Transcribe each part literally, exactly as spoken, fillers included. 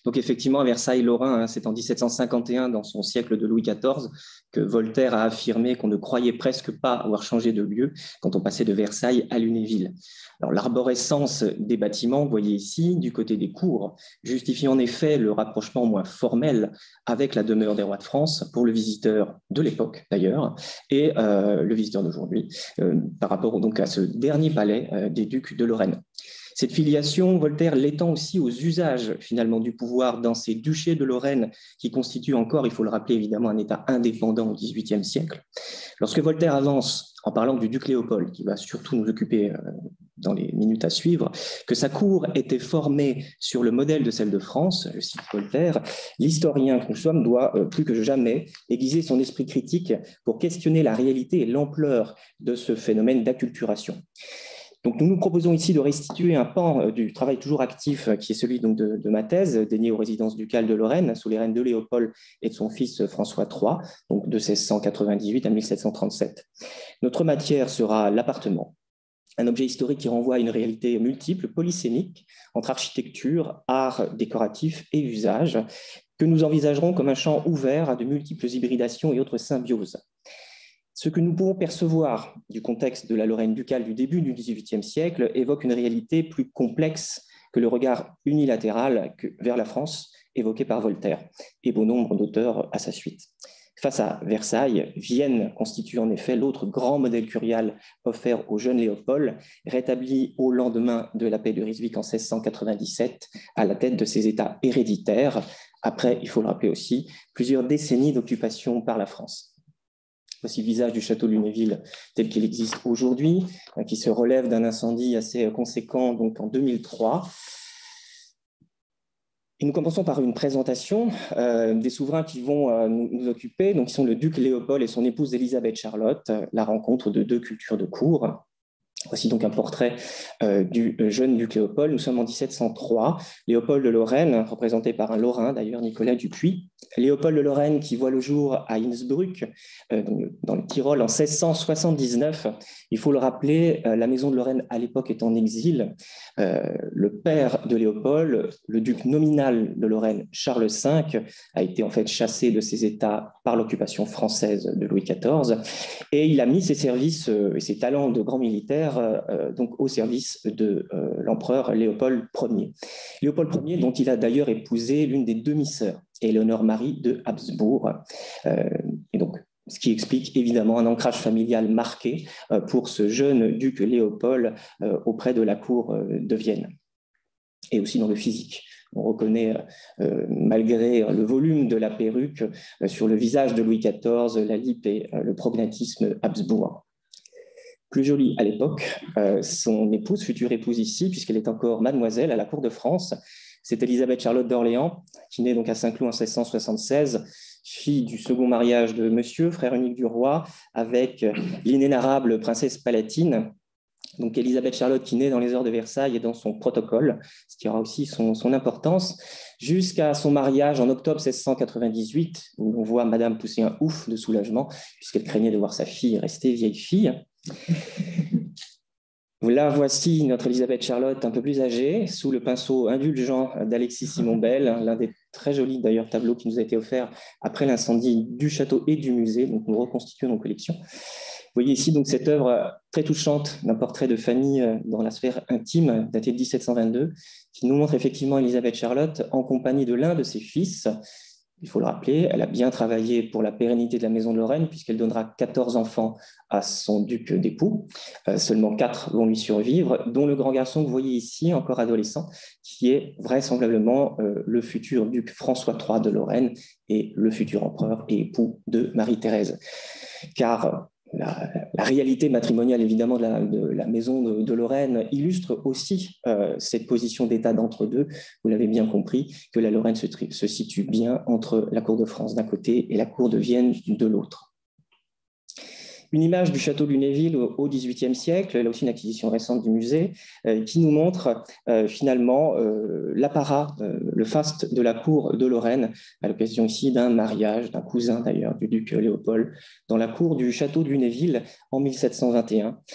Donc effectivement, à Versailles-Lorrain, hein, c'est en mille sept cent cinquante et un, dans son siècle de Louis quatorze, que Voltaire a affirmé qu'on ne croyait presque pas avoir changé de lieu quand on passait de Versailles à Lunéville. Alors l'arborescence des bâtiments, vous voyez ici, du côté des cours, justifie en effet le rapprochement moins formel avec la demeure des rois de France pour le visiteur de l'époque d'ailleurs, et euh, le visiteur d'aujourd'hui, euh, par rapport donc à ce dernier palais euh, des ducs de Lorraine. Cette filiation, Voltaire l'étend aussi aux usages finalement du pouvoir dans ces duchés de Lorraine qui constituent encore, il faut le rappeler évidemment, un État indépendant au dix-huitième siècle. Lorsque Voltaire avance en parlant du duc Léopold, qui va surtout nous occuper euh, dans les minutes à suivre, que sa cour était formée sur le modèle de celle de France, je cite Voltaire, l'historien que nous sommes doit euh, plus que jamais aiguiser son esprit critique pour questionner la réalité et l'ampleur de ce phénomène d'acculturation. Donc, nous nous proposons ici de restituer un pan du travail toujours actif qui est celui donc de, de ma thèse, dédiée aux résidences ducales de Lorraine, sous les règnes de Léopold et de son fils François trois, donc de mille six cent quatre-vingt-dix-huit à mille sept cent trente-sept. Notre matière sera l'appartement, un objet historique qui renvoie à une réalité multiple, polysémique, entre architecture, art décoratif et usage, que nous envisagerons comme un champ ouvert à de multiples hybridations et autres symbioses. Ce que nous pouvons percevoir du contexte de la Lorraine ducale du début du dix-huitième siècle évoque une réalité plus complexe que le regard unilatéral vers la France évoqué par Voltaire et bon nombre d'auteurs à sa suite. Face à Versailles, Vienne constitue en effet l'autre grand modèle curial offert au jeune Léopold, rétabli au lendemain de la paix de Ryswick en mille six cent quatre-vingt-dix-sept à la tête de ses États héréditaires, après, il faut le rappeler aussi, plusieurs décennies d'occupation par la France. Voici le visage du château de Lunéville tel qu'il existe aujourd'hui, qui se relève d'un incendie assez conséquent donc en deux mille trois. Et nous commençons par une présentation euh, des souverains qui vont euh, nous, nous occuper, donc qui sont le duc Léopold et son épouse Élisabeth Charlotte, la rencontre de deux cultures de cour. Voici donc un portrait euh, du jeune duc Léopold. Nous sommes en mille sept cent trois. Léopold de Lorraine, représenté par un Lorrain d'ailleurs, Nicolas Dupuis. Léopold de Lorraine qui voit le jour à Innsbruck, euh, dans le Tyrol, en mille six cent soixante-dix-neuf. Il faut le rappeler, euh, la maison de Lorraine à l'époque est en exil. Euh, le père de Léopold, le duc nominal de Lorraine, Charles cinq, a été en fait chassé de ses États par l'occupation française de Louis quatorze. Et il a mis ses services euh, et ses talents de grand militaire euh, donc au service de euh, l'empereur Léopold Ier. Léopold Ier, dont il a d'ailleurs épousé l'une des demi-sœurs, Éléonore Marie de Habsbourg. Euh, et donc, ce qui explique évidemment un ancrage familial marqué euh, pour ce jeune duc Léopold euh, auprès de la cour euh, de Vienne. Et aussi dans le physique. On reconnaît, euh, malgré le volume de la perruque, euh, sur le visage de Louis quatorze, la lippe et euh, le prognatisme Habsbourg. Plus jolie à l'époque, euh, son épouse, future épouse ici, puisqu'elle est encore mademoiselle à la cour de France, c'est Élisabeth Charlotte d'Orléans, qui naît donc à Saint-Cloud en mille six cent soixante-seize, fille du second mariage de Monsieur, frère unique du roi, avec l'inénarrable princesse Palatine. Donc Élisabeth Charlotte qui naît dans les heures de Versailles et dans son protocole, ce qui aura aussi son, son importance, jusqu'à son mariage en octobre mille six cent quatre-vingt-dix-huit, où on voit Madame pousser un ouf de soulagement, puisqu'elle craignait de voir sa fille rester vieille fille. Là, voici notre Élisabeth Charlotte un peu plus âgée, sous le pinceau indulgent d'Alexis Simon Bell, l'un des très jolis d'ailleurs tableaux qui nous a été offert après l'incendie du château et du musée. Donc nous reconstituons nos collections. Vous voyez ici donc cette œuvre très touchante d'un portrait de famille dans la sphère intime, daté de mille sept cent vingt-deux, qui nous montre effectivement Élisabeth Charlotte en compagnie de l'un de ses fils. Il faut le rappeler, elle a bien travaillé pour la pérennité de la maison de Lorraine, puisqu'elle donnera quatorze enfants à son duc d'époux. Euh, seulement quatre vont lui survivre, dont le grand garçon que vous voyez ici, encore adolescent, qui est vraisemblablement euh, le futur duc François trois de Lorraine et le futur empereur et époux de Marie-Thérèse. Car La, la réalité matrimoniale, évidemment, de la, de la maison de, de Lorraine illustre aussi euh, cette position d'état d'entre-deux. Vous l'avez bien compris, que la Lorraine se, se situe bien entre la cour de France d'un côté et la cour de Vienne de l'autre. Une image du château de Lunéville au dix-huitième siècle, là aussi une acquisition récente du musée, euh, qui nous montre euh, finalement euh, l'apparat, euh, le faste de la cour de Lorraine, à l'occasion ici d'un mariage, d'un cousin d'ailleurs du duc Léopold, dans la cour du château de Lunéville en mille sept cent vingt et un.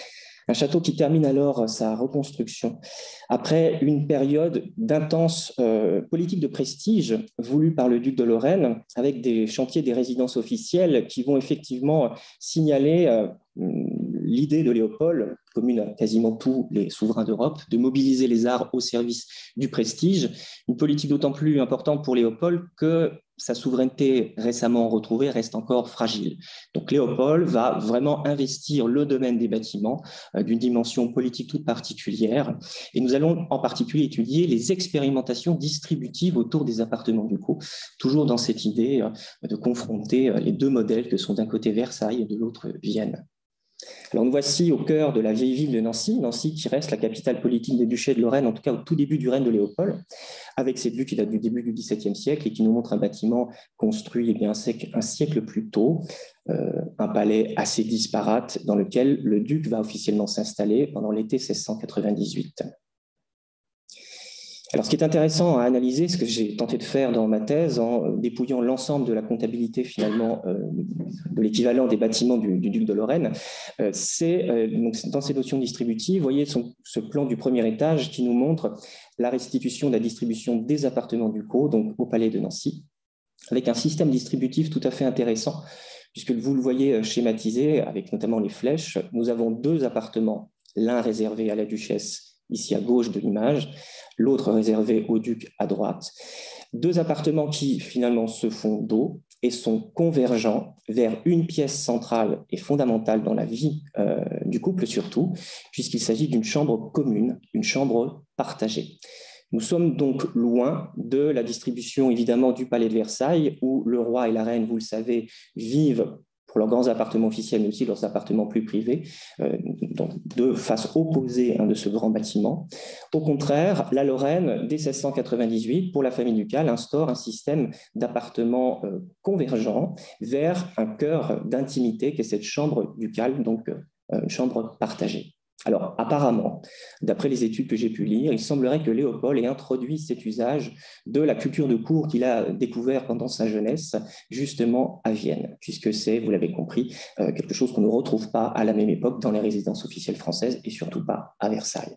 Un château qui termine alors sa reconstruction après une période d'intense euh, politique de prestige voulue par le duc de Lorraine, avec des chantiers des résidences officielles qui vont effectivement signaler euh, l'idée de Léopold, commune à quasiment tous les souverains d'Europe, de mobiliser les arts au service du prestige. Une politique d'autant plus importante pour Léopold que sa souveraineté récemment retrouvée reste encore fragile. Donc Léopold va vraiment investir le domaine des bâtiments euh, d'une dimension politique toute particulière. Et nous allons en particulier étudier les expérimentations distributives autour des appartements ducaux, toujours dans cette idée euh, de confronter euh, les deux modèles que sont d'un côté Versailles et de l'autre Vienne. Alors nous voici au cœur de la vieille ville de Nancy, Nancy qui reste la capitale politique des duchés de Lorraine, en tout cas au tout début du règne de Léopold, avec cette vue qui date du début du dix-septième siècle et qui nous montre un bâtiment construit eh bien, un, siècle, un siècle plus tôt, euh, un palais assez disparate dans lequel le duc va officiellement s'installer pendant l'été mille sept cent quatre-vingt-dix-huit. Alors, ce qui est intéressant à analyser, ce que j'ai tenté de faire dans ma thèse, en dépouillant l'ensemble de la comptabilité finalement euh, de l'équivalent des bâtiments du, du duc de Lorraine, euh, c'est euh, donc dans ces notions distributives, vous voyez son, ce plan du premier étage qui nous montre la restitution de la distribution des appartements ducaux, donc au palais de Nancy, avec un système distributif tout à fait intéressant, puisque vous le voyez schématisé, avec notamment les flèches. Nous avons deux appartements, l'un réservé à la duchesse, ici à gauche de l'image, l'autre réservé au duc à droite. Deux appartements qui finalement se font dos et sont convergents vers une pièce centrale et fondamentale dans la vie euh, du couple surtout, puisqu'il s'agit d'une chambre commune, une chambre partagée. Nous sommes donc loin de la distribution évidemment du palais de Versailles où le roi et la reine, vous le savez, vivent pour leurs grands appartements officiels, mais aussi leurs appartements plus privés, euh, donc de face opposée hein, de ce grand bâtiment. Au contraire, la Lorraine, dès mille sept cent quatre-vingt-dix-huit, pour la famille ducale, instaure un système d'appartements euh, convergents vers un cœur d'intimité qu'est cette chambre ducale, donc euh, une chambre partagée. Alors, apparemment, d'après les études que j'ai pu lire, il semblerait que Léopold ait introduit cet usage de la culture de cour qu'il a découvert pendant sa jeunesse, justement à Vienne, puisque c'est, vous l'avez compris, quelque chose qu'on ne retrouve pas à la même époque dans les résidences officielles françaises et surtout pas à Versailles.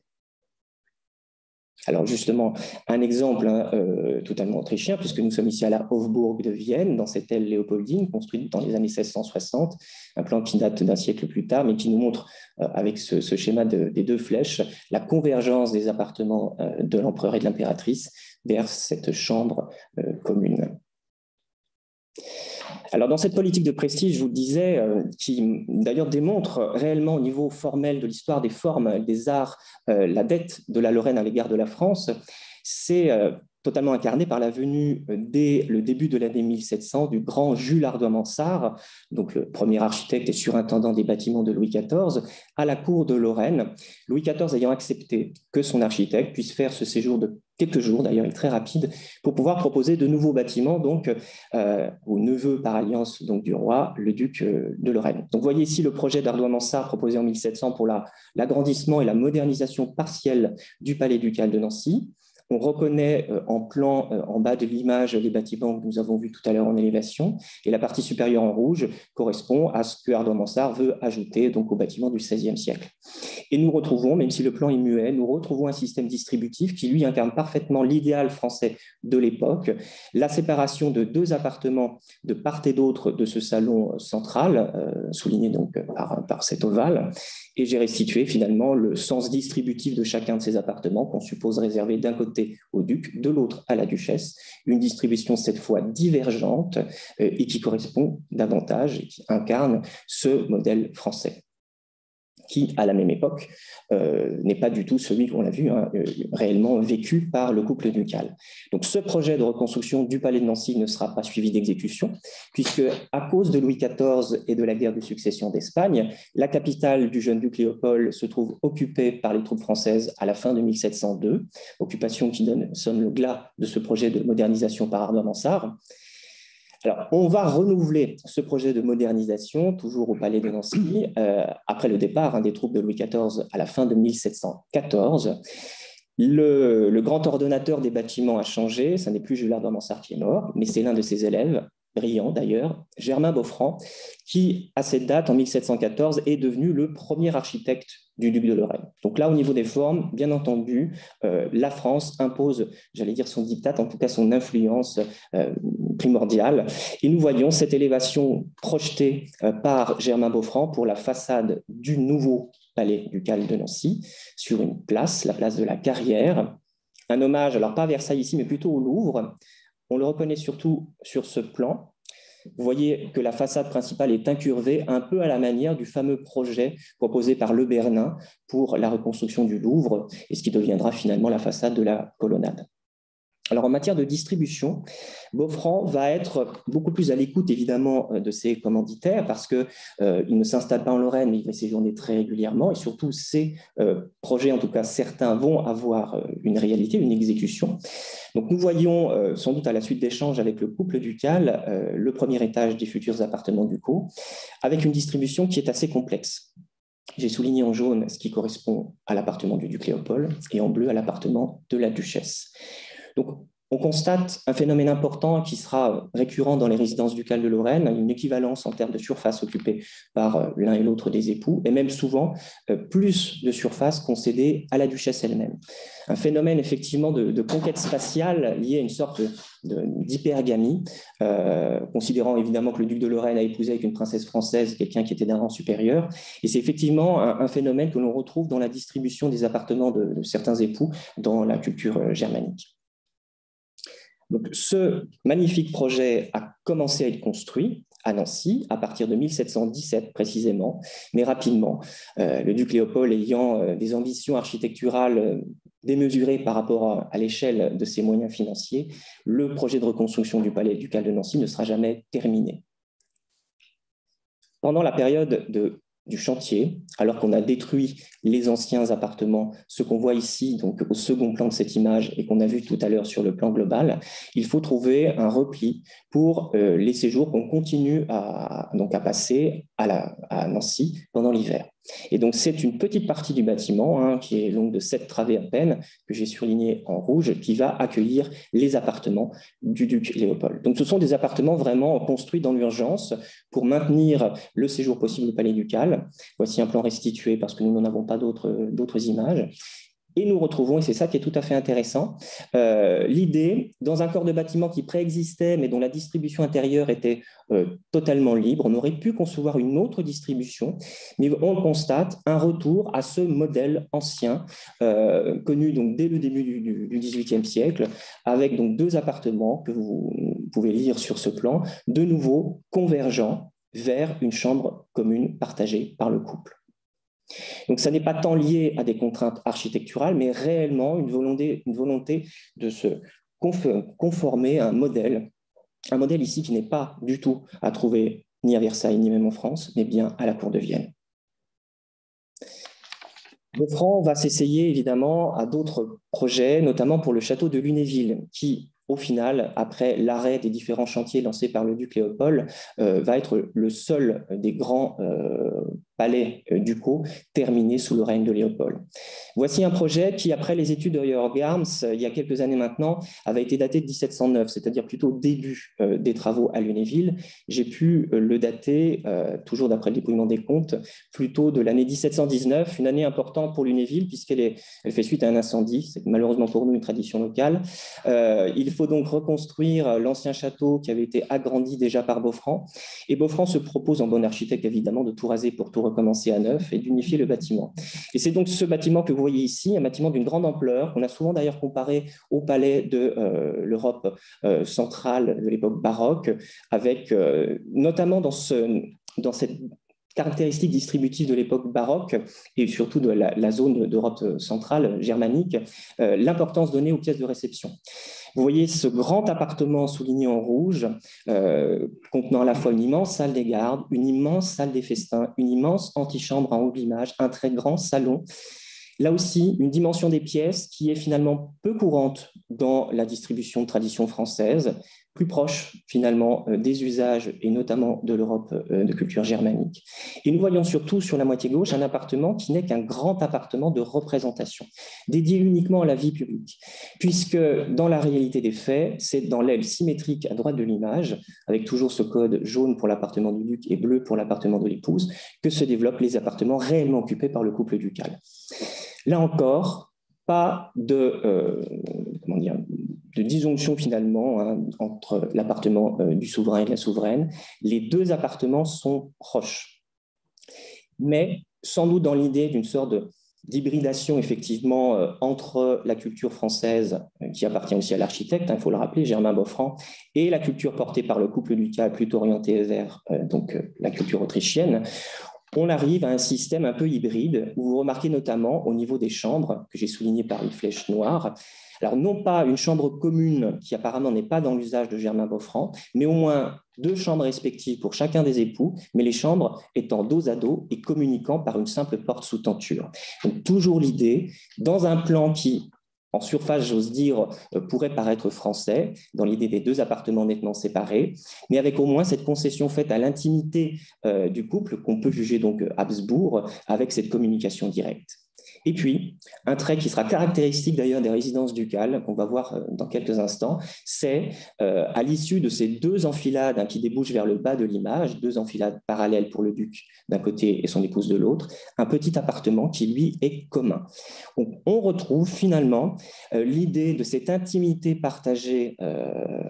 Alors justement, un exemple hein, euh, totalement autrichien, puisque nous sommes ici à la Hofburg de Vienne, dans cette aile léopoldine, construite dans les années mille sept cent soixante, un plan qui date d'un siècle plus tard, mais qui nous montre, euh, avec ce, ce schéma de, des deux flèches, la convergence des appartements euh, de l'empereur et de l'impératrice vers cette chambre euh, commune. Alors, dans cette politique de prestige, je vous le disais, euh, qui d'ailleurs démontre réellement au niveau formel de l'histoire des formes, des arts, euh, la dette de la Lorraine à l'égard de la France, c'est euh, totalement incarné par la venue euh, dès le début de l'année mille sept cents du grand Jules Ardois-Mansart, donc le premier architecte et surintendant des bâtiments de Louis quatorze, à la cour de Lorraine, Louis quatorze ayant accepté que son architecte puisse faire ce séjour de quelques jours, d'ailleurs, il est très rapide, pour pouvoir proposer de nouveaux bâtiments donc, euh, au neveu par alliance donc, du roi, le duc euh, de Lorraine. Donc, vous voyez ici le projet d'Ardois-Mansart proposé en mille sept cents pour l'agrandissement et la modernisation partielle du palais ducal de Nancy. On reconnaît euh, en plan, euh, en bas de l'image, les bâtiments que nous avons vus tout à l'heure en élévation, et la partie supérieure en rouge correspond à ce que Ardois-Mansart veut ajouter donc, au bâtiment du seizième siècle. Et nous retrouvons, même si le plan est muet, nous retrouvons un système distributif qui, lui, incarne parfaitement l'idéal français de l'époque, la séparation de deux appartements de part et d'autre de ce salon central, euh, souligné donc par, par cet ovale, et j'ai restitué finalement le sens distributif de chacun de ces appartements qu'on suppose réservé d'un côté au duc, de l'autre à la duchesse, une distribution cette fois divergente euh, et qui correspond davantage et qui incarne ce modèle français, qui, à la même époque, euh, n'est pas du tout celui qu'on l'a vu, hein, euh, réellement vécu par le couple ducal. Donc ce projet de reconstruction du palais de Nancy ne sera pas suivi d'exécution, puisque à cause de Louis quatorze et de la guerre de succession d'Espagne, la capitale du jeune duc Léopold se trouve occupée par les troupes françaises à la fin de mille sept cent deux, occupation qui donne, sonne le glas de ce projet de modernisation par Ardois-Mansart. Alors, on va renouveler ce projet de modernisation, toujours au palais de Nancy, euh, après le départ hein, des troupes de Louis quatorze à la fin de mille sept cent quatorze. Le, le grand ordonnateur des bâtiments a changé, ce n'est plus Jules Ardois-Mansart qui est mort, mais c'est l'un de ses élèves, brillant d'ailleurs, Germain Boffrand, qui, à cette date, en mille sept cent quatorze, est devenu le premier architecte du duc de Lorraine. Donc là, au niveau des formes, bien entendu, euh, la France impose, j'allais dire son diktat, en tout cas son influence euh, primordiale. Et nous voyons cette élévation projetée euh, par Germain Boffrand pour la façade du nouveau palais ducal de Nancy, sur une place, la place de la Carrière. Un hommage, alors pas à Versailles ici, mais plutôt au Louvre. On le reconnaît surtout sur ce plan. Vous voyez que la façade principale est incurvée, un peu à la manière du fameux projet proposé par Le Bernin pour la reconstruction du Louvre, et ce qui deviendra finalement la façade de la colonnade. Alors, en matière de distribution, Boffrand va être beaucoup plus à l'écoute, évidemment, de ses commanditaires, parce qu'il euh, ne s'installe pas en Lorraine, mais il va séjourner très régulièrement, et surtout, ces euh, projets, en tout cas certains, vont avoir une réalité, une exécution. Donc, nous voyons, euh, sans doute à la suite d'échanges avec le couple ducal, euh, le premier étage des futurs appartements ducaux, avec une distribution qui est assez complexe. J'ai souligné en jaune ce qui correspond à l'appartement du duc Léopold, et en bleu à l'appartement de la duchesse. Donc, on constate un phénomène important qui sera récurrent dans les résidences ducales de Lorraine, une équivalence en termes de surface occupée par l'un et l'autre des époux, et même souvent plus de surface concédée à la duchesse elle-même. Un phénomène effectivement de, de conquête spatiale lié à une sorte d'hypergamie, euh, considérant évidemment que le duc de Lorraine a épousé avec une princesse française quelqu'un qui était d'un rang supérieur. Et c'est effectivement un, un phénomène que l'on retrouve dans la distribution des appartements de, de certains époux dans la culture germanique. Donc, ce magnifique projet a commencé à être construit à Nancy à partir de mille sept cent dix-sept précisément, mais rapidement, euh, le duc Léopold ayant euh, des ambitions architecturales euh, démesurées par rapport à, à l'échelle de ses moyens financiers, le projet de reconstruction du palais ducal de Nancy ne sera jamais terminé. Pendant la période de du chantier, alors qu'on a détruit les anciens appartements, ce qu'on voit ici, donc au second plan de cette image et qu'on a vu tout à l'heure sur le plan global, il faut trouver un repli pour euh, les séjours qu'on continue à, donc à passer à, la, à Nancy pendant l'hiver. Et donc, c'est une petite partie du bâtiment, hein, qui est longue de sept travées à peine, que j'ai surligné en rouge, qui va accueillir les appartements du duc Léopold. Donc, ce sont des appartements vraiment construits dans l'urgence pour maintenir le séjour possible au palais ducal. Voici un plan restitué parce que nous n'en avons pas d'autres d'autres images. Et nous retrouvons, et c'est ça qui est tout à fait intéressant, euh, l'idée, dans un corps de bâtiment qui préexistait, mais dont la distribution intérieure était euh, totalement libre, on aurait pu concevoir une autre distribution, mais on constate un retour à ce modèle ancien, euh, connu donc dès le début du, du, du dix-huitième siècle, avec donc deux appartements que vous pouvez lire sur ce plan, de nouveau convergents vers une chambre commune partagée par le couple. Donc, ça n'est pas tant lié à des contraintes architecturales, mais réellement une volonté, une volonté de se conformer à un modèle, un modèle ici qui n'est pas du tout à trouver ni à Versailles, ni même en France, mais bien à la cour de Vienne. Boffrand va s'essayer évidemment à d'autres projets, notamment pour le château de Lunéville, qui, au final, après l'arrêt des différents chantiers lancés par le duc Léopold, euh, va être le seul des grands euh, palais euh, ducaux terminés sous le règne de Léopold. Voici un projet qui, après les études de Georg Harms, il y a quelques années maintenant, avait été daté de mille sept cent neuf, c'est-à-dire plutôt au début euh, des travaux à Lunéville. J'ai pu euh, le dater, euh, toujours d'après le dépouillement des comptes, plutôt de l'année mille sept cent dix-neuf, une année importante pour Lunéville, puisqu'elle est, elle fait suite à un incendie. C'est malheureusement pour nous une tradition locale. Euh, il faut donc reconstruire l'ancien château qui avait été agrandi déjà par Boffrand. Et Boffrand se propose, en bon architecte évidemment, de tout raser pour tout recommencer à neuf et d'unifier le bâtiment. Et c'est donc ce bâtiment que vous voyez ici, un bâtiment d'une grande ampleur, qu'on a souvent d'ailleurs comparé au palais de euh, l'Europe euh, centrale de l'époque baroque, avec euh, notamment dans, ce, dans cette caractéristiques distributives de l'époque baroque et surtout de la, la zone d'Europe centrale germanique, euh, l'importance donnée aux pièces de réception. Vous voyez ce grand appartement souligné en rouge, euh, contenant à la fois une immense salle des gardes, une immense salle des festins, une immense antichambre en haut de l'image, un très grand salon. Là aussi, une dimension des pièces qui est finalement peu courante dans la distribution de tradition française, plus proche finalement des usages et notamment de l'Europe de culture germanique. Et nous voyons surtout sur la moitié gauche un appartement qui n'est qu'un grand appartement de représentation, dédié uniquement à la vie publique, puisque dans la réalité des faits, c'est dans l'aile symétrique à droite de l'image, avec toujours ce code jaune pour l'appartement du duc et bleu pour l'appartement de l'épouse, que se développent les appartements réellement occupés par le couple ducal. Là encore, pas de, euh, comment dire, de disjonction finalement hein, entre l'appartement euh, du souverain et de la souveraine. Les deux appartements sont proches, mais sans doute dans l'idée d'une sorte de d'hybridation effectivement euh, entre la culture française, euh, qui appartient aussi à l'architecte, il hein, faut le rappeler, Germain Boffrand, et la culture portée par le couple ducal plutôt orientée vers euh, donc, euh, la culture autrichienne. On arrive à un système un peu hybride, où vous remarquez notamment au niveau des chambres, que j'ai souligné par une flèche noire, alors non pas une chambre commune qui apparemment n'est pas dans l'usage de Germain Boffrand, mais au moins deux chambres respectives pour chacun des époux, mais les chambres étant dos à dos et communiquant par une simple porte sous tenture. Donc toujours l'idée, dans un plan qui, en surface, j'ose dire, pourrait paraître français, dans l'idée des deux appartements nettement séparés, mais avec au moins cette concession faite à l'intimité euh, du couple, qu'on peut juger donc Habsbourg, avec cette communication directe. Et puis, un trait qui sera caractéristique d'ailleurs des résidences ducales, qu'on va voir dans quelques instants, c'est euh, à l'issue de ces deux enfilades hein, qui débouchent vers le bas de l'image, deux enfilades parallèles pour le duc d'un côté et son épouse de l'autre, un petit appartement qui, lui, est commun. Donc, on retrouve finalement euh, l'idée de cette intimité partagée euh,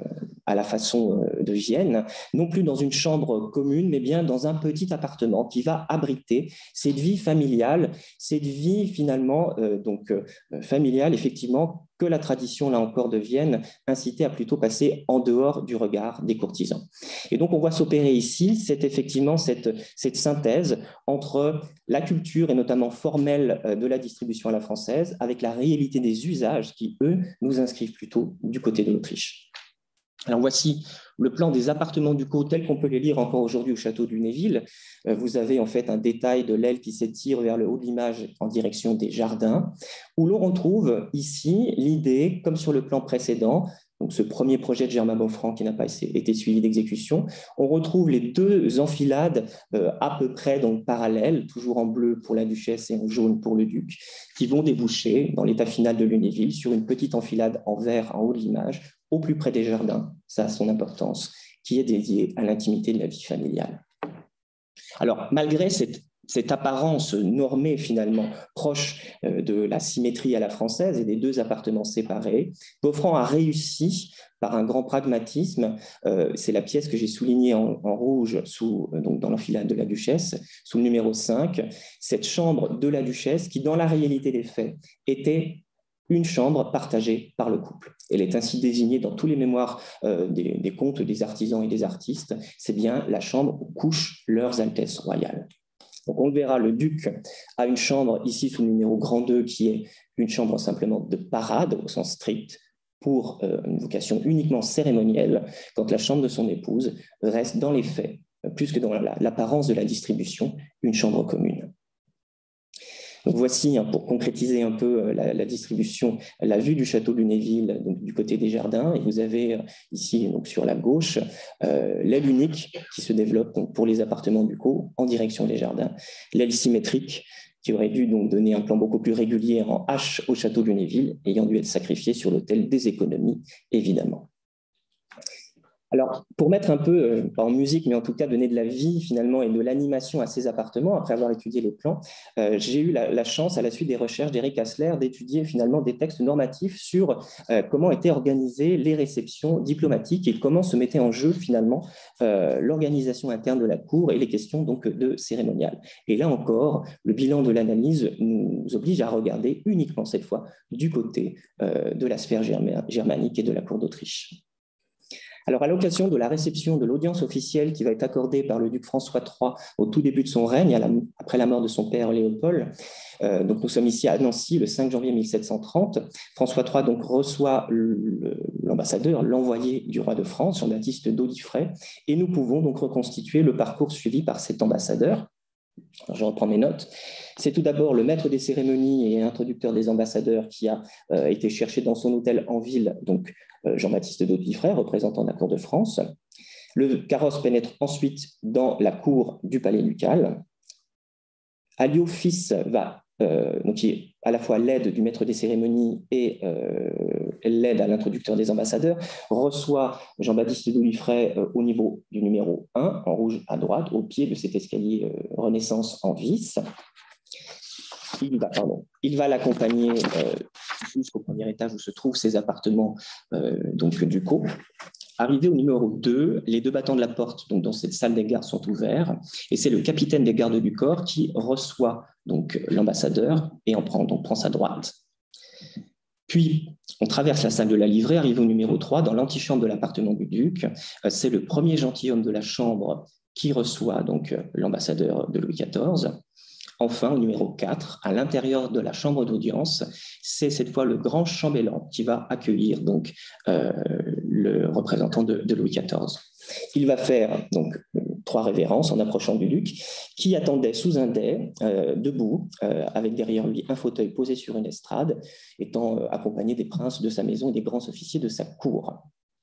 à la façon de Vienne, non plus dans une chambre commune, mais bien dans un petit appartement qui va abriter cette vie familiale, cette vie finalement euh, donc euh, familiale, effectivement, que la tradition, là encore, de Vienne incitait à plutôt passer en dehors du regard des courtisans. Et donc, on voit s'opérer ici, c'est effectivement cette, cette synthèse entre la culture, et notamment formelle, de la distribution à la française, avec la réalité des usages qui, eux, nous inscrivent plutôt du côté de l'Autriche. Alors voici le plan des appartements ducaux tels qu'on peut les lire encore aujourd'hui au château de Lunéville. Vous avez en fait un détail de l'aile qui s'étire vers le haut de l'image en direction des jardins, où l'on retrouve ici l'idée, comme sur le plan précédent, donc ce premier projet de Germain Boffrand qui n'a pas été suivi d'exécution, on retrouve les deux enfilades euh, à peu près donc parallèles, toujours en bleu pour la duchesse et en jaune pour le duc, qui vont déboucher dans l'état final de Lunéville sur une petite enfilade en vert en haut de l'image, au plus près des jardins, ça a son importance, qui est dédiée à l'intimité de la vie familiale. Alors, malgré cette, cette apparence normée, finalement, proche euh, de la symétrie à la française et des deux appartements séparés, Boffrand a réussi, par un grand pragmatisme, euh, c'est la pièce que j'ai soulignée en, en rouge sous, euh, donc dans l'enfilade de la Duchesse, sous le numéro cinq, cette chambre de la Duchesse qui, dans la réalité des faits, était une chambre partagée par le couple. Elle est ainsi désignée dans tous les mémoires euh, des, des comtes, des artisans et des artistes. C'est bien la chambre où couchent leurs altesses royales. Donc on verra, le duc a une chambre ici sous le numéro grand deux qui est une chambre simplement de parade au sens strict pour euh, une vocation uniquement cérémonielle, quand la chambre de son épouse reste dans les faits, plus que dans l'apparence de la distribution, une chambre commune. Donc voici, hein, pour concrétiser un peu la, la distribution, la vue du château de Lunéville, donc du côté des jardins. Et vous avez ici, donc sur la gauche, euh, l'aile unique qui se développe donc, pour les appartements ducaux en direction des jardins. L'aile symétrique qui aurait dû donc donner un plan beaucoup plus régulier en H au château de Lunéville, ayant dû être sacrifié sur l'autel des économies, évidemment. Alors, pour mettre un peu, euh, pas en musique, mais en tout cas donner de la vie finalement et de l'animation à ces appartements, après avoir étudié les plans, euh, j'ai eu la, la chance, à la suite des recherches d'Éric Hassler, d'étudier finalement des textes normatifs sur euh, comment étaient organisées les réceptions diplomatiques et comment se mettait en jeu finalement euh, l'organisation interne de la cour et les questions donc de cérémonial. Et là encore, le bilan de l'analyse nous oblige à regarder uniquement cette fois du côté euh, de la sphère germanique et de la cour d'Autriche. Alors, à l'occasion de la réception de l'audience officielle qui va être accordée par le duc François trois au tout début de son règne, à la, après la mort de son père Léopold, euh, donc nous sommes ici à Nancy le cinq janvier mille sept cent trente, François trois donc reçoit l'ambassadeur, l'envoyé du roi de France, Jean-Baptiste d'Audifray, et nous pouvons donc reconstituer le parcours suivi par cet ambassadeur. Alors, je reprends mes notes. C'est tout d'abord le maître des cérémonies et introducteur des ambassadeurs qui a euh, été cherché dans son hôtel en ville, donc euh, Jean-Baptiste d'Audifray, représentant de la cour de France. Le carrosse pénètre ensuite dans la cour du palais ducal. Alliot fils va, euh, donc qui est à la fois l'aide du maître des cérémonies et euh, l'aide à l'introducteur des ambassadeurs, reçoit Jean-Baptiste d'Audifray euh, au niveau du numéro un, en rouge à droite, au pied de cet escalier euh, Renaissance en vis. Il va, pardon, il va l'accompagner euh, jusqu'au premier étage où se trouvent ses appartements euh, donc, du co. Arrivé au numéro deux, les deux battants de la porte donc, dans cette salle des gardes sont ouverts et c'est le capitaine des gardes du corps qui reçoit donc l'ambassadeur et en prend, donc, prend sa droite. Puis, on traverse la salle de la livrée, arrivé au numéro trois, dans l'antichambre de l'appartement du duc. C'est le premier gentilhomme de la chambre qui reçoit donc l'ambassadeur de Louis quatorze. Enfin, au numéro quatre, à l'intérieur de la chambre d'audience, c'est cette fois le grand chambellan qui va accueillir donc, euh, le représentant de, de Louis quatorze. Il va faire donc trois révérences en approchant du duc, qui attendait sous un dais, euh, debout, euh, avec derrière lui un fauteuil posé sur une estrade, étant euh, accompagné des princes de sa maison et des grands officiers de sa cour.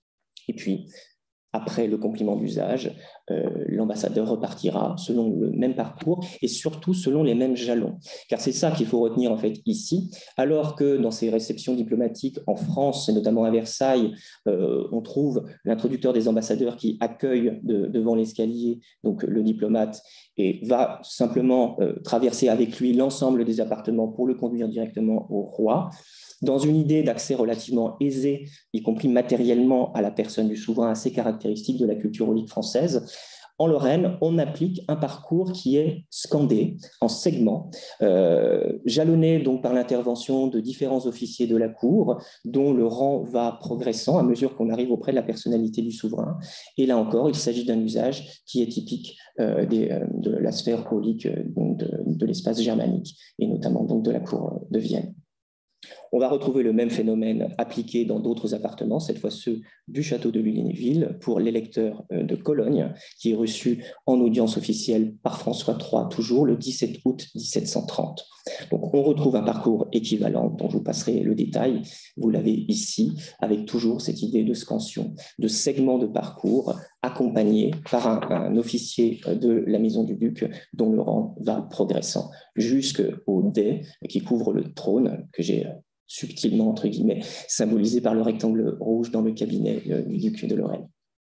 Et puis, après le compliment d'usage, euh, l'ambassadeur repartira selon le même parcours et surtout selon les mêmes jalons. Car c'est ça qu'il faut retenir en fait ici, alors que dans ces réceptions diplomatiques en France, et notamment à Versailles, euh, on trouve l'introducteur des ambassadeurs qui accueille de, devant l'escalier donc le diplomate et va simplement euh, traverser avec lui l'ensemble des appartements pour le conduire directement au roi. Dans une idée d'accès relativement aisé, y compris matériellement, à la personne du souverain assez caractéristique de la culture aulique française, en Lorraine, on applique un parcours qui est scandé en segments, euh, jalonné donc par l'intervention de différents officiers de la cour, dont le rang va progressant à mesure qu'on arrive auprès de la personnalité du souverain. Et là encore, il s'agit d'un usage qui est typique euh, des, euh, de la sphère aulique euh, de, de l'espace germanique, et notamment donc de la cour de Vienne. On va retrouver le même phénomène appliqué dans d'autres appartements, cette fois ceux du château de Lunéville, pour l'électeur de Cologne, qui est reçu en audience officielle par François trois, toujours le dix-sept août mille sept cent trente. Donc on retrouve un parcours équivalent, dont je vous passerai le détail. Vous l'avez ici, avec toujours cette idée de scansion, de segment de parcours accompagné par un, un officier de la maison du duc dont le rang va progressant jusqu'au dais qui couvre le trône que j'ai subtilement, entre guillemets, symbolisé par le rectangle rouge dans le cabinet du duc de Lorraine.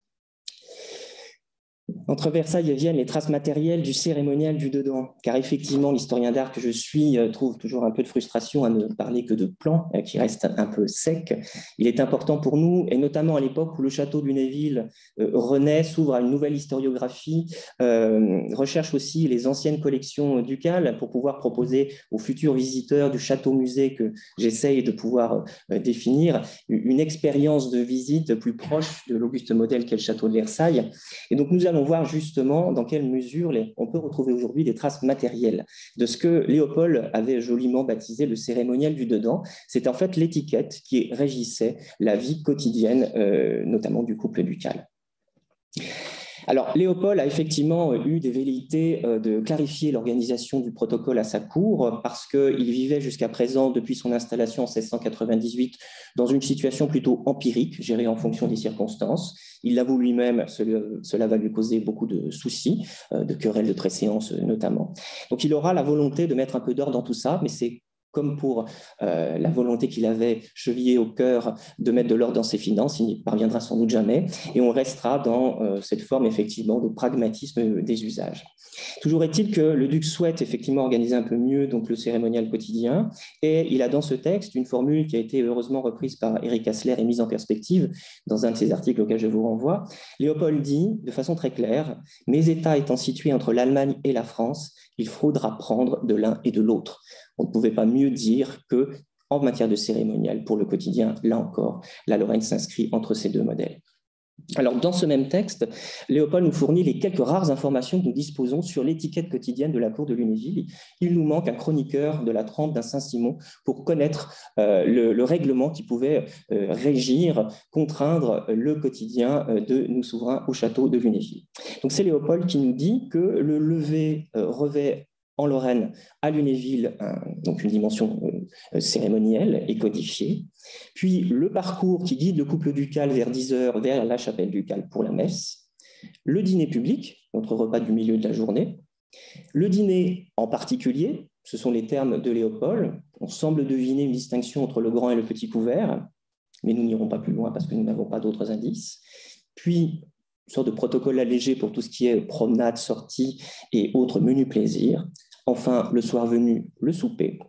Entre Versailles et Vienne, les traces matérielles du cérémonial du dedans, car effectivement, l'historien d'art que je suis trouve toujours un peu de frustration à ne parler que de plans qui restent un peu secs. Il est important pour nous, et notamment à l'époque où le château de Lunéville euh, renaît, s'ouvre à une nouvelle historiographie, euh, recherche aussi les anciennes collections ducales pour pouvoir proposer aux futurs visiteurs du château-musée que j'essaye de pouvoir euh, définir une expérience de visite plus proche de l'auguste modèle qu'est le château de Versailles. Et donc, nous allons voir justement dans quelle mesure les, on peut retrouver aujourd'hui des traces matérielles de ce que Léopold avait joliment baptisé le cérémonial du dedans. C'est en fait l'étiquette qui régissait la vie quotidienne, euh, notamment du couple ducal. Alors, Léopold a effectivement eu des velléités de clarifier l'organisation du protocole à sa cour parce qu'il vivait jusqu'à présent, depuis son installation en mille sept cent quatre-vingt-dix-huit, dans une situation plutôt empirique, gérée en fonction des circonstances. Il l'avoue lui-même, cela va lui causer beaucoup de soucis, de querelles de préséance notamment. Donc, il aura la volonté de mettre un peu d'ordre dans tout ça, mais c'est comme pour euh, la volonté qu'il avait chevillée au cœur de mettre de l'ordre dans ses finances, il n'y parviendra sans doute jamais, et on restera dans euh, cette forme effectivement de pragmatisme des usages. Toujours est-il que le duc souhaite effectivement organiser un peu mieux donc, le cérémonial quotidien, et il a dans ce texte une formule qui a été heureusement reprise par Éric Hassler et mise en perspective dans un de ses articles auxquels je vous renvoie. Léopold dit de façon très claire « Mes États étant situés entre l'Allemagne et la France, il faudra prendre de l'un et de l'autre ». On ne pouvait pas mieux dire que, en matière de cérémonial pour le quotidien, là encore, la Lorraine s'inscrit entre ces deux modèles. Alors, dans ce même texte, Léopold nous fournit les quelques rares informations que nous disposons sur l'étiquette quotidienne de la cour de Lunéville. Il nous manque un chroniqueur de la trempe d'un Saint-Simon pour connaître euh, le, le règlement qui pouvait euh, régir, contraindre le quotidien euh, de nos souverains au château de Lunéville. Donc, c'est Léopold qui nous dit que le lever euh, revêt en Lorraine, à Lunéville, un, donc une dimension euh, cérémonielle et codifiée. Puis le parcours qui guide le couple ducal vers dix heures, vers la chapelle ducale pour la messe. Le dîner public, notre repas du milieu de la journée. Le dîner en particulier, ce sont les termes de Léopold. On semble deviner une distinction entre le grand et le petit couvert, mais nous n'irons pas plus loin parce que nous n'avons pas d'autres indices. Puis, une sorte de protocole allégé pour tout ce qui est promenade, sortie et autres menus plaisirs. Enfin, le soir venu, le souper.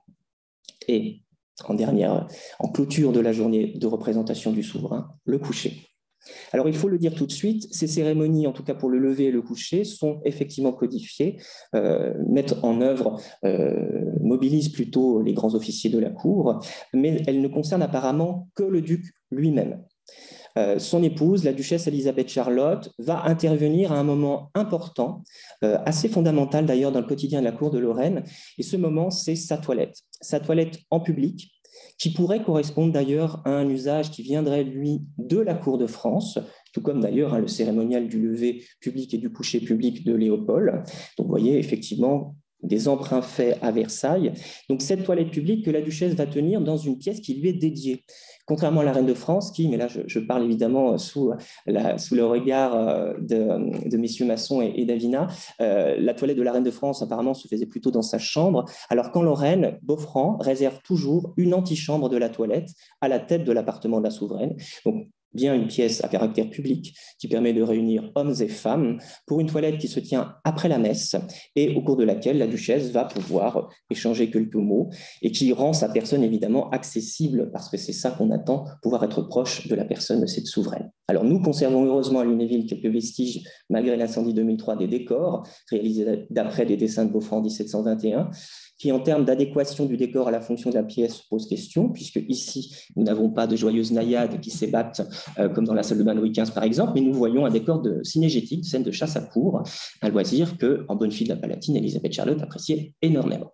Et en dernière, en clôture de la journée de représentation du souverain, le coucher. Alors, il faut le dire tout de suite, ces cérémonies, en tout cas pour le lever et le coucher, sont effectivement codifiées, euh, mettent en œuvre, euh, mobilisent plutôt les grands officiers de la cour, mais elles ne concernent apparemment que le duc lui-même. Euh, son épouse, la duchesse Élisabeth Charlotte, va intervenir à un moment important, euh, assez fondamental d'ailleurs dans le quotidien de la cour de Lorraine, et ce moment, c'est sa toilette. Sa toilette en public, qui pourrait correspondre d'ailleurs à un usage qui viendrait, lui, de la cour de France, tout comme d'ailleurs hein, le cérémonial du lever public et du coucher public de Léopold. Donc vous voyez effectivement des emprunts faits à Versailles. Donc cette toilette publique que la duchesse va tenir dans une pièce qui lui est dédiée. Contrairement à la reine de France, qui, mais là je, je parle évidemment sous, la, sous le regard de, de messieurs Masson et, et d'Avina, euh, la toilette de la reine de France apparemment se faisait plutôt dans sa chambre, alors qu'en Lorraine, Beaufranc réserve toujours une antichambre de la toilette à la tête de l'appartement de la souveraine. Donc, bien une pièce à caractère public qui permet de réunir hommes et femmes pour une toilette qui se tient après la messe et au cours de laquelle la duchesse va pouvoir échanger quelques mots et qui rend sa personne évidemment accessible parce que c'est ça qu'on attend, pouvoir être proche de la personne de cette souveraine. Alors nous conservons heureusement à Lunéville quelques vestiges malgré l'incendie deux mille trois des décors réalisés d'après des dessins de Beaufranc en mille sept cent vingt et un qui, en termes d'adéquation du décor à la fonction de la pièce, pose question, puisque ici, nous n'avons pas de joyeuses naïades qui s'ébattent, euh, comme dans la salle de bain de Louis quinze, par exemple, mais nous voyons un décor de cinégétique, scène de chasse à courre, un loisir que, en bonne fille de la Palatine, Élisabeth Charlotte appréciait énormément.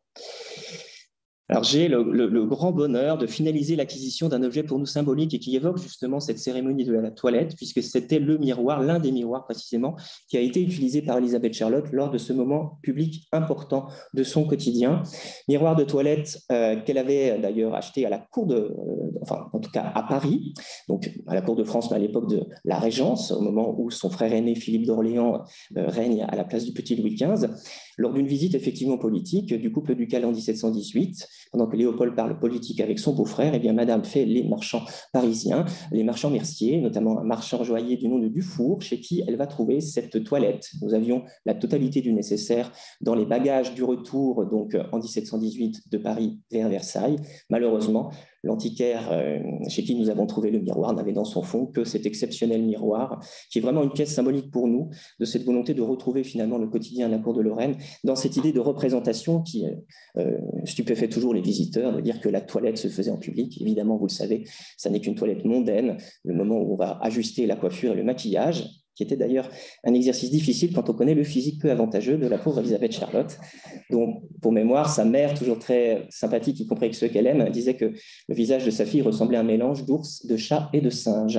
Alors, j'ai le, le, le grand bonheur de finaliser l'acquisition d'un objet pour nous symbolique et qui évoque justement cette cérémonie de la toilette, puisque c'était le miroir, l'un des miroirs précisément, qui a été utilisé par Élisabeth Charlotte lors de ce moment public important de son quotidien. Miroir de toilette euh, qu'elle avait d'ailleurs acheté à la cour de, euh, enfin en tout cas à Paris, donc à la cour de France, mais à l'époque de la Régence, au moment où son frère aîné Philippe d'Orléans euh, règne à la place du petit Louis quinze, lors d'une visite effectivement politique du couple ducal en mille sept cent dix-huit. Pendant que Léopold parle politique avec son beau-frère, eh bien, Madame fait les marchands parisiens, les marchands merciers, notamment un marchand joaillier du nom de Dufour, chez qui elle va trouver cette toilette. Nous avions la totalité du nécessaire dans les bagages du retour, donc en mille sept cent dix-huit, de Paris vers Versailles. Malheureusement, l'antiquaire euh, chez qui nous avons trouvé le miroir n'avait dans son fond que cet exceptionnel miroir, qui est vraiment une pièce symbolique pour nous, de cette volonté de retrouver finalement le quotidien de la cour de Lorraine, dans cette idée de représentation qui euh, stupéfait toujours les visiteurs, de dire que la toilette se faisait en public. Évidemment, vous le savez, ça n'est qu'une toilette mondaine, le moment où on va ajuster la coiffure et le maquillage, qui était d'ailleurs un exercice difficile quand on connaît le physique peu avantageux de la pauvre Élisabeth Charlotte, dont, pour mémoire, sa mère, toujours très sympathique, y compris avec ceux qu'elle aime, disait que le visage de sa fille ressemblait à un mélange d'ours, de chat et de singe.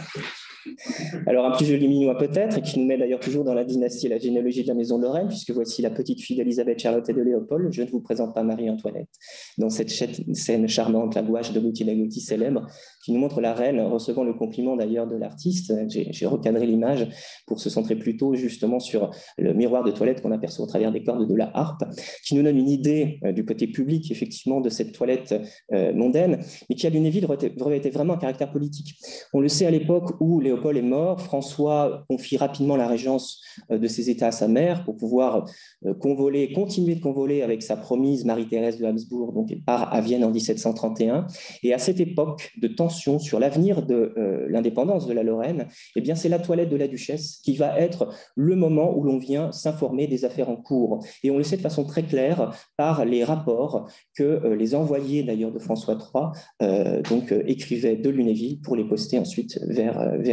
Alors, un plus joli minois peut-être, et qui nous met d'ailleurs toujours dans la dynastie et la généalogie de la maison de Lorraine, puisque voici la petite fille d'Élisabeth Charlotte et de Léopold. Je ne vous présente pas Marie-Antoinette, dans cette scène charmante, la gouache de Gauthier d'Agouti célèbre, qui nous montre la reine recevant le compliment d'ailleurs de l'artiste. J'ai recadré l'image pour se centrer plutôt justement sur le miroir de toilette qu'on aperçoit au travers des cordes de la harpe, qui nous donne une idée du côté public, effectivement, de cette toilette euh, mondaine, mais qui à Lunéville revêtait vraiment un caractère politique. On le sait à l'époque où Léopold est mort, François confie rapidement la régence de ses États à sa mère pour pouvoir convoler, continuer de convoler avec sa promise Marie-Thérèse de Habsbourg, donc elle part à Vienne en mille sept cent trente et un. Et à cette époque de tension sur l'avenir de euh, l'indépendance de la Lorraine, eh bien c'est la toilette de la duchesse qui va être le moment où l'on vient s'informer des affaires en cours. Et on le sait de façon très claire par les rapports que euh, les envoyés d'ailleurs de François trois euh, donc, euh, écrivaient de Lunéville pour les poster ensuite vers, euh, vers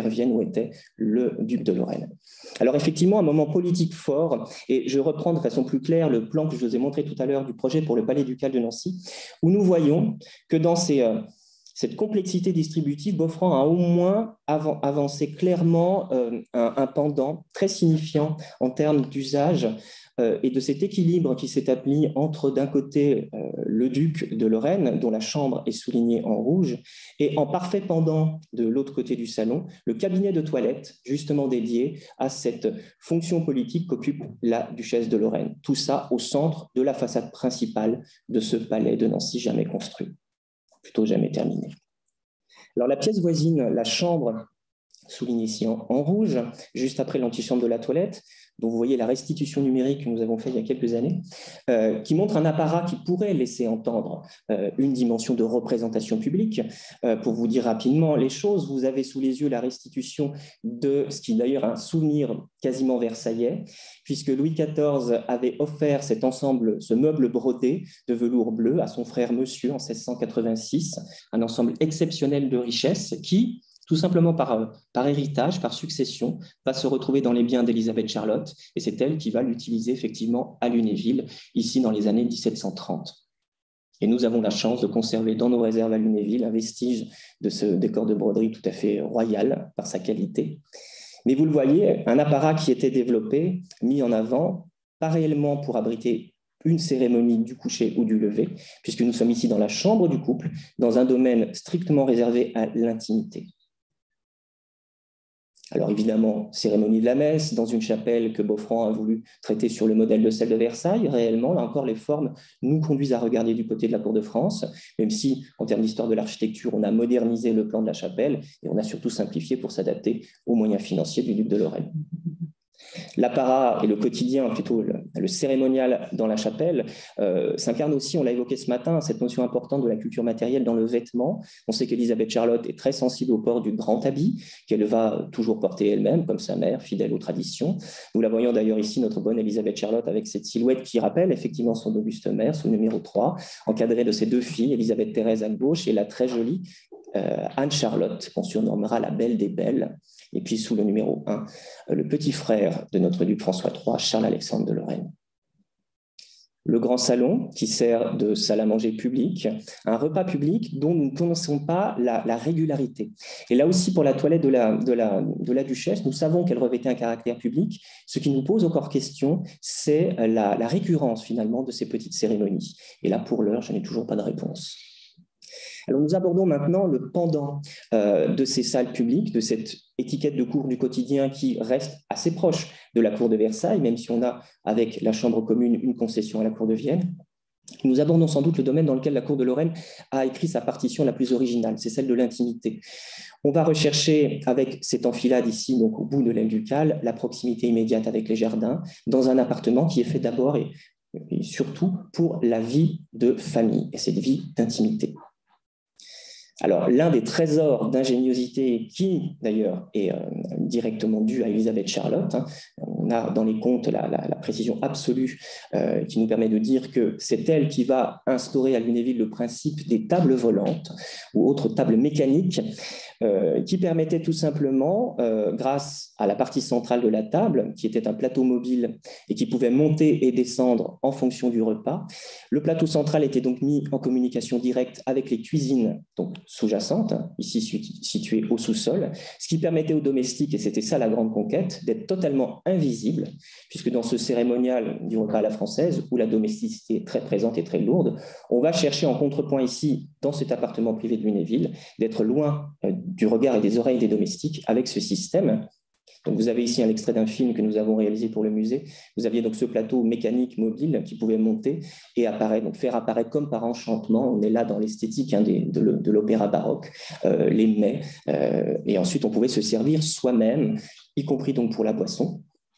vers Vienne où était le duc de Lorraine. Alors effectivement, un moment politique fort, et je reprends de façon plus claire le plan que je vous ai montré tout à l'heure du projet pour le palais ducal de Nancy, où nous voyons que dans ces... Euh, cette complexité distributive, Boffrand a au moins av avancé clairement euh, un, un pendant très signifiant en termes d'usage euh, et de cet équilibre qui s'est établi entre, d'un côté, euh, le duc de Lorraine, dont la chambre est soulignée en rouge, et en parfait pendant de l'autre côté du salon, le cabinet de toilette, justement dédié à cette fonction politique qu'occupe la duchesse de Lorraine. Tout ça au centre de la façade principale de ce palais de Nancy jamais construit. Plutôt jamais terminé. Alors la pièce voisine, la chambre, soulignée ici en, en rouge, juste après l'antichambre de la toilette, dont vous voyez la restitution numérique que nous avons faite il y a quelques années, euh, qui montre un apparat qui pourrait laisser entendre euh, une dimension de représentation publique. Euh, pour vous dire rapidement les choses, vous avez sous les yeux la restitution de ce qui d'ailleurs est un souvenir quasiment versaillais, puisque Louis quatorze avait offert cet ensemble, ce meuble brodé de velours bleu à son frère Monsieur en seize cent quatre-vingt-six, un ensemble exceptionnel de richesse qui, tout simplement par, par héritage, par succession, va se retrouver dans les biens d'Élisabeth Charlotte, et c'est elle qui va l'utiliser effectivement à Lunéville, ici dans les années mille sept cent trente. Et nous avons la chance de conserver dans nos réserves à Lunéville un vestige de ce décor de broderie tout à fait royal par sa qualité. Mais vous le voyez, un apparat qui était développé, mis en avant, pas réellement pour abriter une cérémonie du coucher ou du lever, puisque nous sommes ici dans la chambre du couple, dans un domaine strictement réservé à l'intimité. Alors évidemment, cérémonie de la messe, dans une chapelle que Boffrand a voulu traiter sur le modèle de celle de Versailles. Réellement, là encore, les formes nous conduisent à regarder du côté de la cour de France, même si, en termes d'histoire de l'architecture, on a modernisé le plan de la chapelle et on a surtout simplifié pour s'adapter aux moyens financiers du duc de Lorraine. L'apparat et le quotidien, plutôt le, le cérémonial dans la chapelle, euh, s'incarne aussi, on l'a évoqué ce matin, cette notion importante de la culture matérielle dans le vêtement. On sait qu'Élisabeth Charlotte est très sensible au port du grand habit, qu'elle va toujours porter elle-même, comme sa mère, fidèle aux traditions. Nous la voyons d'ailleurs ici, notre bonne Élisabeth Charlotte, avec cette silhouette qui rappelle effectivement son auguste mère, son numéro trois, encadrée de ses deux filles, Élisabeth Thérèse à gauche et la très jolie euh, Anne-Charlotte, qu'on surnommera la belle des belles. Et puis sous le numéro un, le petit frère de notre duc François trois, Charles-Alexandre de Lorraine. Le grand salon qui sert de salle à manger publique, un repas public dont nous ne connaissons pas la, la régularité. Et là aussi, pour la toilette de la, de la, de la duchesse, nous savons qu'elle revêtait un caractère public. Ce qui nous pose encore question, c'est la, la récurrence finalement de ces petites cérémonies. Et là, pour l'heure, je n'ai toujours pas de réponse. Alors nous abordons maintenant le pendant euh, de ces salles publiques, de cette étiquette de cour du quotidien qui reste assez proche de la cour de Versailles, même si on a avec la Chambre commune une concession à la cour de Vienne. Nous abordons sans doute le domaine dans lequel la cour de Lorraine a écrit sa partition la plus originale, c'est celle de l'intimité. On va rechercher avec cette enfilade ici, donc au bout de l'aile ducale, la proximité immédiate avec les jardins, dans un appartement qui est fait d'abord et, et surtout pour la vie de famille et cette vie d'intimité. Alors, l'un des trésors d'ingéniosité qui, d'ailleurs, est euh, directement dû à Élisabeth Charlotte, hein, on a dans les contes la, la, la précision absolue euh, qui nous permet de dire que c'est elle qui va instaurer à Lunéville le principe des tables volantes ou autres tables mécaniques euh, qui permettaient tout simplement, euh, grâce à la partie centrale de la table, qui était un plateau mobile et qui pouvait monter et descendre en fonction du repas. Le plateau central était donc mis en communication directe avec les cuisines, donc sous-jacentes, ici situées au sous-sol, ce qui permettait aux domestiques, et c'était ça la grande conquête, d'être totalement invisibles, puisque dans ce cérémonial du repas à la française, où la domesticité est très présente et très lourde, on va chercher en contrepoint ici, dans cet appartement privé de Lunéville, d'être loin du regard et des oreilles des domestiques avec ce système. Donc vous avez ici un extrait d'un film que nous avons réalisé pour le musée. Vous aviez donc ce plateau mécanique mobile qui pouvait monter et apparaître, donc faire apparaître comme par enchantement. On est là dans l'esthétique hein, de l'opéra baroque, euh, les mets. Euh, et ensuite, on pouvait se servir soi-même, y compris donc pour la boisson.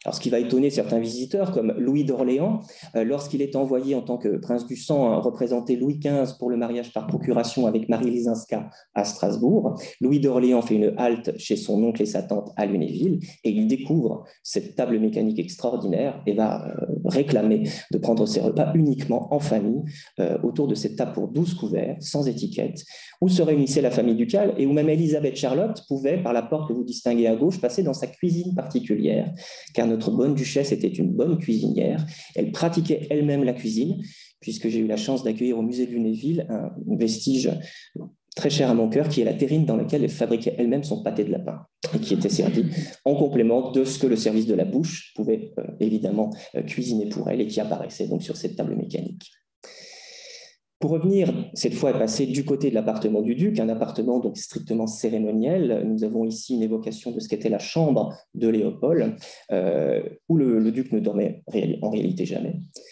Alors, ce qui va étonner certains visiteurs, comme Louis d'Orléans, euh, lorsqu'il est envoyé en tant que prince du sang hein, représenter Louis quinze pour le mariage par procuration avec Marie Lesinska à Strasbourg, Louis d'Orléans fait une halte chez son oncle et sa tante à Lunéville et il découvre cette table mécanique extraordinaire et va euh, réclamer de prendre ses repas uniquement en famille euh, autour de cette table pour douze couverts, sans étiquette, où se réunissait la famille ducale et où même Élisabeth Charlotte pouvait, par la porte que vous distinguez à gauche, passer dans sa cuisine particulière, car notre bonne duchesse était une bonne cuisinière. Elle pratiquait elle-même la cuisine, puisque j'ai eu la chance d'accueillir au musée de Lunéville un vestige très cher à mon cœur, qui est la terrine dans laquelle elle fabriquait elle-même son pâté de lapin, et qui était servi en complément de ce que le service de la bouche pouvait euh, évidemment euh, cuisiner pour elle, et qui apparaissait donc sur cette table mécanique. Pour revenir, cette fois, et passer du côté de l'appartement du duc, un appartement donc strictement cérémoniel. Nous avons ici une évocation de ce qu'était la chambre de Léopold, euh, où le, le duc ne dormait en réalité jamais.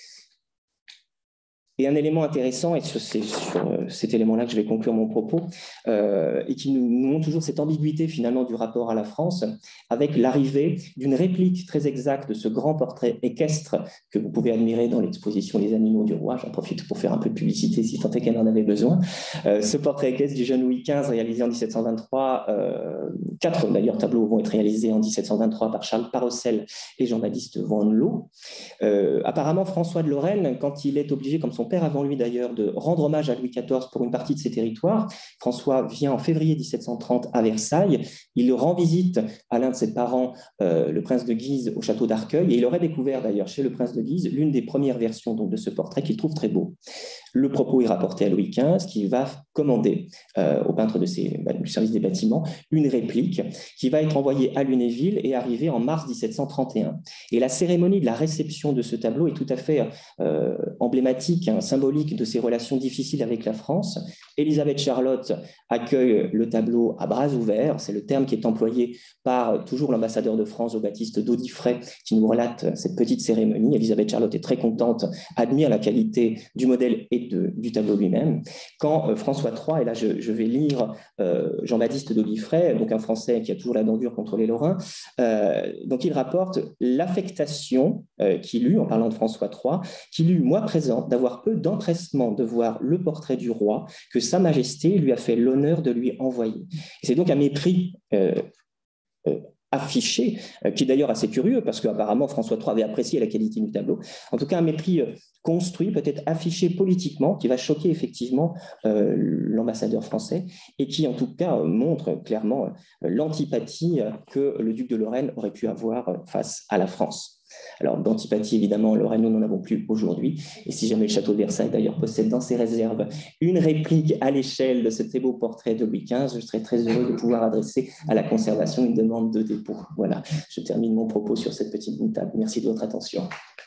Et un élément intéressant, et c'est sur cet élément-là que je vais conclure mon propos, euh, et qui nous, nous montre toujours cette ambiguïté finalement du rapport à la France, avec l'arrivée d'une réplique très exacte de ce grand portrait équestre que vous pouvez admirer dans l'exposition Les Animaux du Roi. J'en profite pour faire un peu de publicité si tant est qu'elle en avait besoin. Euh, ce portrait équestre du jeune Louis quinze réalisé en mille sept cent vingt-trois, euh, quatre d'ailleurs tableaux vont être réalisés en mille sept cent vingt-trois par Charles Parocel et Jean-Baptiste Van Loo. Euh, apparemment, François de Lorraine, quand il est obligé, comme son père avant lui d'ailleurs, de rendre hommage à Louis quatorze pour une partie de ses territoires, François vient en février mille sept cent trente à Versailles, il rend visite à l'un de ses parents, euh, le prince de Guise, au château d'Arcueil, et il aurait découvert d'ailleurs chez le prince de Guise l'une des premières versions donc, de ce portrait qu'il trouve très beau. Le propos est rapporté à Louis quinze, qui va commander euh, au peintre de ses, bah, du service des bâtiments une réplique qui va être envoyée à Lunéville et arriver en mars mille sept cent trente et un. Et la cérémonie de la réception de ce tableau est tout à fait euh, emblématique, hein, symbolique de ses relations difficiles avec la France. Élisabeth Charlotte accueille le tableau à bras ouverts, c'est le terme qui est employé par toujours l'ambassadeur de France, Jean-Baptiste Daudifray, qui nous relate cette petite cérémonie. Élisabeth Charlotte est très contente, admire la qualité du modèle et de, du tableau lui-même. Quand euh, François trois, et là je, je vais lire euh, Jean-Baptiste Daudifray, donc un Français qui a toujours la dent dure contre les Lorrains, euh, donc il rapporte l'affectation euh, qu'il eut, en parlant de François trois, qu'il eut, moi présent, d'avoir peu d'empressement de voir le portrait du roi que Sa Majesté lui a fait l'honneur de lui envoyer. Et c'est donc un mépris euh, euh, affiché, euh, qui est d'ailleurs assez curieux, parce qu'apparemment François trois avait apprécié la qualité du tableau. En tout cas, un mépris euh, construit, peut-être affiché politiquement, qui va choquer effectivement euh, l'ambassadeur français, et qui en tout cas euh, montre clairement euh, l'antipathie euh, que le duc de Lorraine aurait pu avoir euh, face à la France. Alors, d'antipathie, évidemment, Lorraine, nous n'en avons plus aujourd'hui. Et si jamais le château de Versailles, d'ailleurs, possède dans ses réserves une réplique à l'échelle de ce très beau portrait de Louis quinze, je serais très heureux de pouvoir adresser à la conservation une demande de dépôt. Voilà, je termine mon propos sur cette petite boutade. Merci de votre attention.